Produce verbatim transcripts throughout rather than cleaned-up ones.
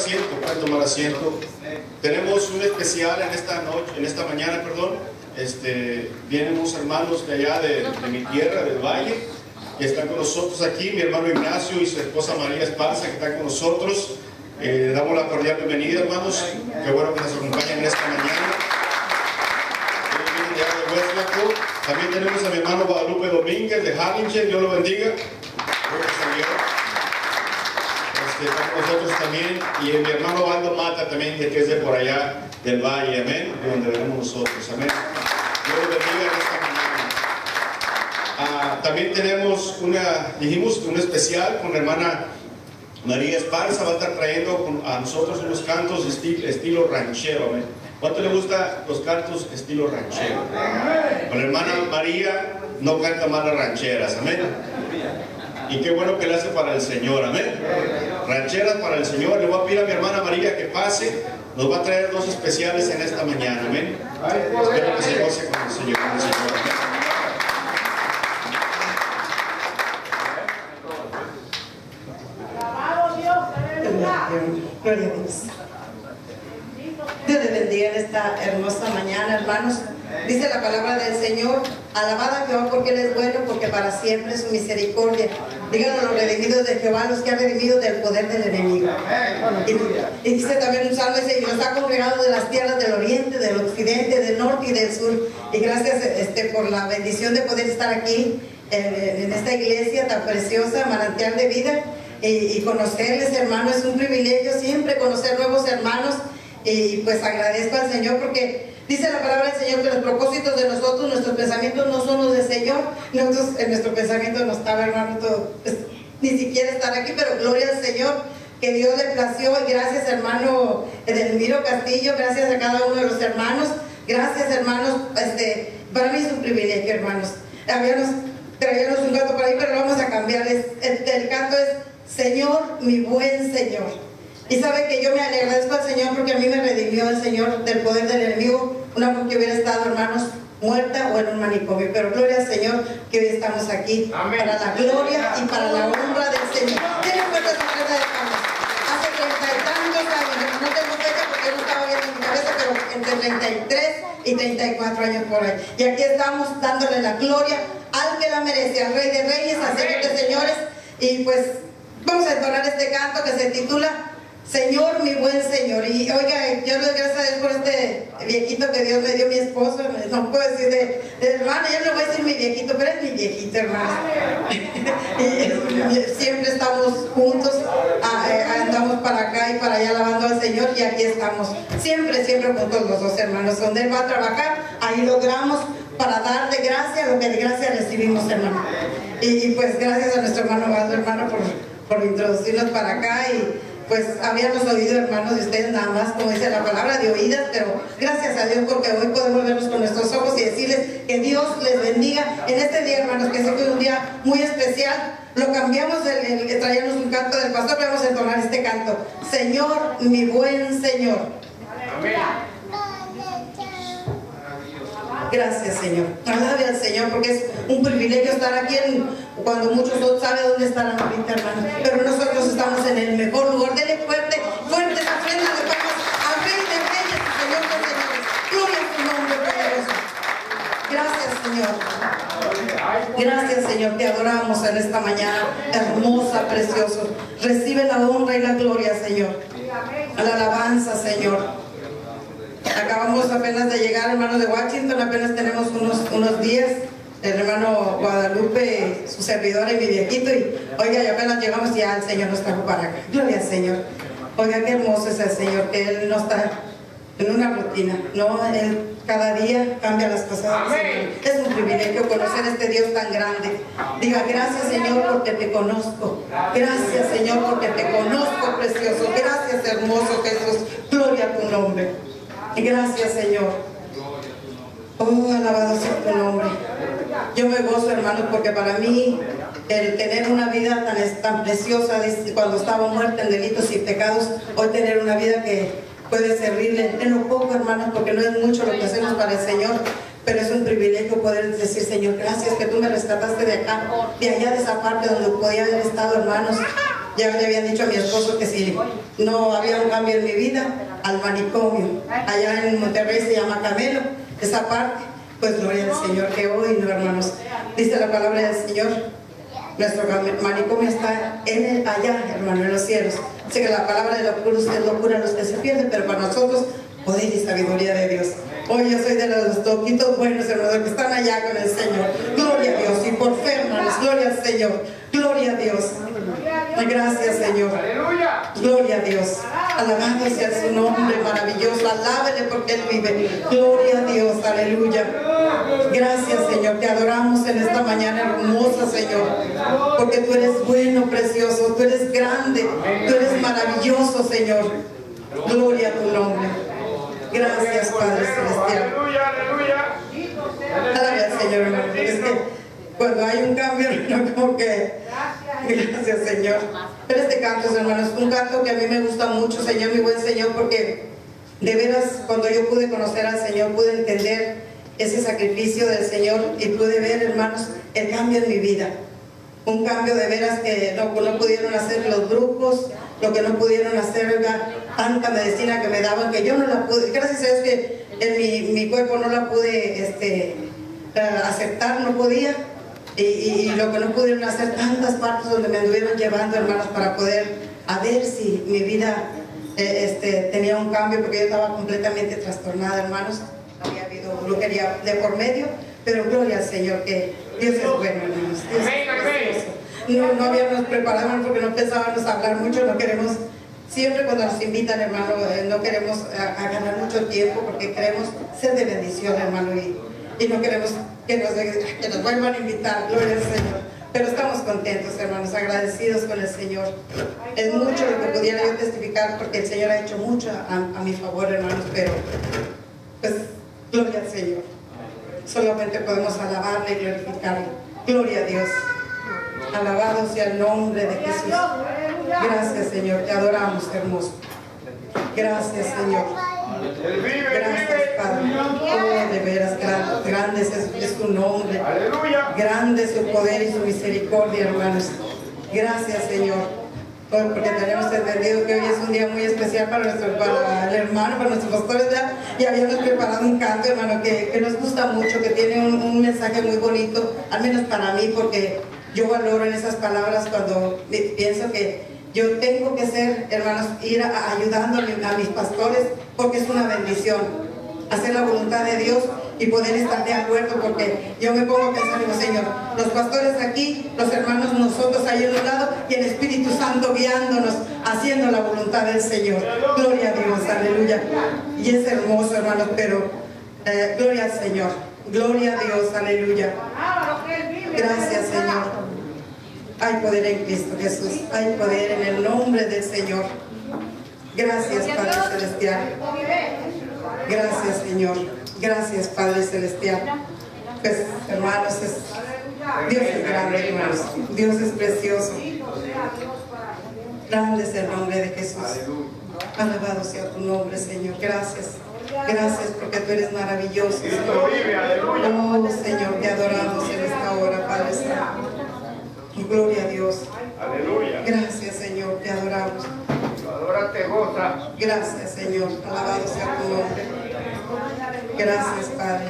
asiento, pueden tomar asiento. Tenemos un especial en esta noche, en esta mañana, perdón. Este, vienen unos hermanos de allá de, de mi tierra, del valle, que están con nosotros aquí, mi hermano Ignacio y su esposa María Esparza, que están con nosotros. Eh, damos la cordial bienvenida, hermanos. Qué bueno que nos acompañen en esta mañana. Ellos vienen de allá de Westlaco. También tenemos a mi hermano Guadalupe Domínguez de Harlingen. Dios lo bendiga. Gracias a Dios. Este, está con nosotros también. Y mi hermano Valdo Mata también, que es de por allá del valle. Amén. De donde venimos nosotros. Amén. Dios lo bendiga en esta mañana. Ah, también tenemos una, dijimos, un especial con la hermana María Esparza. Va a estar trayendo a nosotros unos cantos estilo, estilo ranchero. ¿Amén? ¿Cuánto le gustan los cantos estilo ranchero? Con la hermana María no canta mal las rancheras. Amén. Y qué bueno que le hace para el Señor. Amén. Rancheras para el Señor. Le voy a pedir a mi hermana María que pase. Nos va a traer dos especiales en esta mañana. Amén. Espero que se goce con el Señor. Con el Señor. Amén. Gloria a Dios. Dios les bendiga en esta hermosa mañana, hermanos. Dice la palabra del Señor: alabad a Jehová porque Él es bueno, porque para siempre es su misericordia. Díganlo los redimidos de Jehová, los que han redimido del poder del enemigo. Y, y dice también un salmo, dice: y nos ha congregado de las tierras del oriente, del occidente, del norte y del sur. Y gracias este, por la bendición de poder estar aquí en, en esta iglesia tan preciosa, manantial de vida. Y, y conocerles, hermanos, es un privilegio siempre conocer nuevos hermanos. Y pues agradezco al Señor porque dice la palabra del Señor que los propósitos de nosotros, nuestros pensamientos no son los del Señor. Nosotros en nuestro pensamiento no estaba, hermano, todo, pues, ni siquiera estar aquí, pero gloria al Señor que Dios le plació. Y gracias, hermano Edelmiro Castillo, gracias a cada uno de los hermanos, gracias, hermanos. Este, para mí es un privilegio, hermanos. Habíamos, traíamos un canto por ahí, pero lo vamos a cambiar. Es, el, el canto es: Señor, mi buen Señor. Y sabe que yo me agradezco al Señor porque a mí me redimió el Señor del poder del enemigo, una mujer que hubiera estado, hermanos, muerta o en un manicomio. Pero gloria al Señor que hoy estamos aquí. Amén. Para la gloria y para la honra del Señor. Tienen fuerza su cabeza de palmas. Hace treinta y tantos años, no tengo fecha porque no estaba viendo mi cabeza, pero entre treinta y tres y treinta y cuatro años por ahí. Y aquí estamos dándole la gloria al que la merece, al Rey de Reyes, al Señor de Señores. Y pues vamos a entonar este canto que se titula Señor, mi buen Señor. Y oiga, yo le doy gracias a Dios por este viejito que Dios me dio, mi esposo. No puedo decir de, de hermana, yo no voy a decir mi viejito, pero es mi viejito, hermano. Y siempre estamos juntos, a, a, andamos para acá y para allá alabando al Señor, y aquí estamos, siempre, siempre juntos los dos hermanos. Donde Él va a trabajar, ahí logramos para dar de gracia lo que de gracia recibimos, hermano. Y, y pues gracias a nuestro hermano Valdo, hermano, por, por introducirnos para acá. Y pues habíamos oído, hermanos, de ustedes nada más, como dice la palabra, de oídas, pero gracias a Dios porque hoy podemos vernos con nuestros ojos y decirles que Dios les bendiga en este día, hermanos, que sé que es un día muy especial. Lo cambiamos, el, el, traíamos un canto del pastor, pero vamos a entonar este canto: Señor, mi buen Señor. Amén. Gracias, Señor. Alabe al Señor porque es un privilegio estar aquí en, cuando muchos no saben dónde están ahorita, hermano. Pero nosotros estamos en el mejor lugar. Dele fuerte, fuerte esa ofrenda de palmas al Rey de Reyes, Señor de Señores. Gloria a tu nombre, poderoso. Gracias, Señor. Gracias, Señor. Te adoramos en esta mañana hermosa, precioso. Recibe la honra y la gloria, Señor. A la alabanza, Señor. Acabamos apenas de llegar, hermanos de Washington, apenas tenemos unos, unos días. El hermano Guadalupe, su servidora y mi viejito, y oiga, y apenas llegamos y ya el Señor nos trajo para acá. Gloria al Señor. Oiga, qué hermoso es el Señor, que Él no está en una rutina, no, Él cada día cambia las cosas. Amén. Es un privilegio conocer a este Dios tan grande. Diga: gracias, Señor, porque te conozco. Gracias, Señor, porque te conozco, precioso. Gracias, hermoso Jesús. Gloria a tu nombre. Y gracias, Señor. Oh, alabado sea tu nombre. Yo me gozo, hermanos, porque para mí el tener una vida tan, tan preciosa, cuando estaba muerta en delitos y pecados, hoy tener una vida que puede servirle en lo poco, hermanos, porque no es mucho lo que hacemos para el Señor, pero es un privilegio poder decir: Señor, gracias que tú me rescataste de acá, de allá, de esa parte donde podía haber estado, hermanos, Ya le habían dicho a mi esposo que si no había un cambio en mi vida, al manicomio. Allá en Monterrey se llama Camelo, esa parte. Pues gloria al Señor que hoy, no, hermanos, dice la palabra del Señor, nuestro manicomio está en el, allá, hermano, en los cielos. Sé que la palabra de locura es locura a los que se pierden, pero para nosotros, poder y sabiduría de Dios. Hoy yo soy de los loquitos buenos, hermanos, que están allá con el Señor. Gloria a Dios, y por fe, hermanos, gloria al Señor. Gloria a Dios. Gracias, Señor. Gloria a Dios. Alabado sea su nombre maravilloso. Alábele porque Él vive. Gloria a Dios. Aleluya. Gracias, Señor. Te adoramos en esta mañana hermosa, Señor. Porque tú eres bueno, precioso. Tú eres grande. Tú eres maravilloso, Señor. Gloria a tu nombre. Gracias, Padre Celestial. Aleluya al Señor, hermano. Es que cuando hay un cambio, no como que... Gracias, Señor. Pero este canto, hermanos, un canto que a mí me gusta mucho, Señor, mi buen Señor, porque de veras, cuando yo pude conocer al Señor, pude entender ese sacrificio del Señor y pude ver, hermanos, el cambio en mi vida. Un cambio de veras que no, no pudieron hacer los brujos, lo que no pudieron hacer, la, tanta medicina que me daban, que yo no la pude, gracias a Dios que en mi, mi cuerpo no la pude este, uh, aceptar, no podía. Y, y, y lo que no pudieron hacer, tantas partes donde me anduvieron llevando, hermanos, para poder a ver si mi vida eh, este, tenía un cambio, porque yo estaba completamente trastornada, hermanos. Había habido brujería de por medio, pero gloria al Señor que Dios es bueno, hermanos. Dios es precioso. No, no habíamos preparado porque no pensábamos hablar mucho, no queremos, siempre cuando nos invitan, hermano, eh, no queremos a, a ganar mucho tiempo porque queremos ser de bendición, hermano, y, y no queremos que nos, que nos vuelvan a invitar, gloria al Señor. Pero estamos contentos, hermanos, agradecidos con el Señor. Es mucho lo que pudiera yo testificar porque el Señor ha hecho mucho a, a mi favor, hermanos, pero pues gloria al Señor. Solamente podemos alabarle y glorificarle. Gloria a Dios. Alabado sea el nombre de Jesús. Gracias, Señor, te adoramos, hermoso. Gracias, Señor. Gracias, Padre. Oh, de veras, grande es, es su nombre. Grande es su poder y su misericordia, hermanos. Gracias, Señor. Oh, porque tenemos entendido que hoy es un día muy especial para, nuestro, para el hermano, para nuestros pastores, ¿verdad? Y habíamos preparado un canto, hermano, que, que nos gusta mucho, que tiene un, un mensaje muy bonito, al menos para mí, porque yo valoro en esas palabras cuando pienso que yo tengo que ser, hermanos, ir a, a ayudando a, a mis pastores, porque es una bendición hacer la voluntad de Dios y poder estar de acuerdo, porque yo me pongo a pensar, digo, Señor, los pastores aquí, los hermanos nosotros ahí en un lado y el Espíritu Santo guiándonos, haciendo la voluntad del Señor. Gloria a Dios, aleluya. Y es hermoso, hermanos, pero eh, gloria al Señor, gloria a Dios, aleluya. Gracias, Señor. Hay poder en Cristo Jesús, hay poder en el nombre del Señor. Gracias, Padre Celestial. Gracias, Señor. Gracias, Padre Celestial. Pues, hermanos, es, Dios es grande, hermanos. Dios es precioso. Grande es el nombre de Jesús. Alabado sea tu nombre, Señor. Gracias. Gracias porque tú eres maravilloso, Señor. Oh, Señor, te adoramos en esta hora, Padre Santo. Gloria a Dios. Aleluya. Gracias, Señor, te adoramos. Adórate, goza. Gracias, Señor. Alabado sea tu nombre. Gracias, Padre.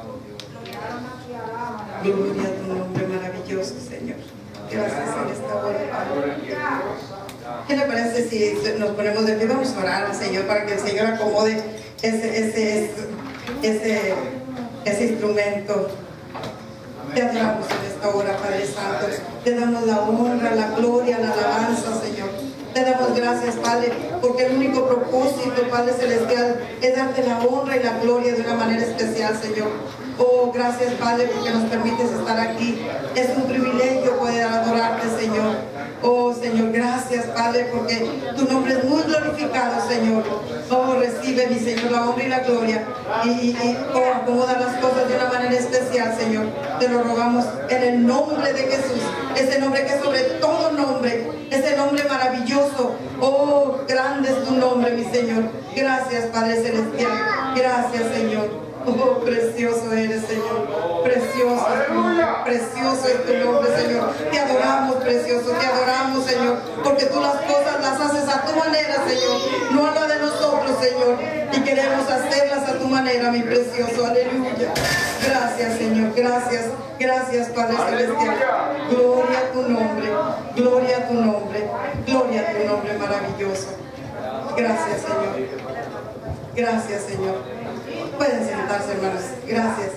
Gloria a tu nombre maravilloso, Señor. Gracias en esta hora, Padre. ¿Qué le parece si nos ponemos de pie? Vamos a orar al Señor para que el Señor acomode ese, ese, ese, ese instrumento. Te adoramos en esta hora, Padre Santo. Te damos la honra, la gloria, la alabanza, Señor. Te damos gracias, Padre, porque el único propósito, Padre Celestial, es darte la honra y la gloria de una manera especial, Señor. Oh, gracias, Padre, porque nos permites estar aquí. Es un privilegio poder adorarte, Señor. Oh, Señor, gracias, Padre, porque tu nombre es muy glorificado, Señor. Oh, recibe, mi Señor, la honra y la gloria. Y, y, y oh, acomoda las cosas de una manera especial, Señor. Te lo rogamos en el nombre de Jesús. Ese nombre que es sobre todo nombre. Ese nombre maravilloso. Oh, grande es tu nombre, mi Señor. Gracias, Padre Celestial. Gracias, Señor. Oh, precioso eres, Señor. Precioso es tu nombre. Precioso es tu nombre, Señor. Te adoramos, precioso. Te adoramos, Señor. Porque tú las cosas las haces a tu manera, Señor. No a la de nosotros, Señor. Y queremos hacerlas a tu manera, mi precioso. Aleluya. Gracias, Señor. Gracias. Gracias, Padre Celestial. Gloria a tu nombre. Gloria a tu nombre. Gloria a tu nombre maravilloso. Gracias, Señor. Gracias, Señor. Pueden sentarse, hermanos. Gracias.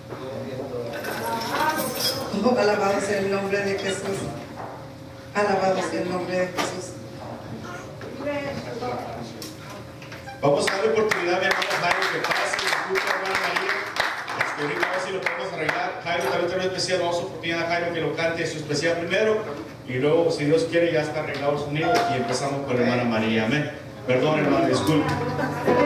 Oh, alabado sea el nombre de Jesús. Alabado sea el nombre de Jesús. Vamos a darle oportunidad a mi hermano Jairo que pase, disculpa, hermana María. Este, ahorita a ver si lo podemos arreglar. Jairo también tiene un especial, vamos a oportunidad a Jairo que lo cante su especial primero. Y luego, si Dios quiere, ya está arreglado el sonido y empezamos con la hermana María. Amén. Perdón, hermano, disculpe.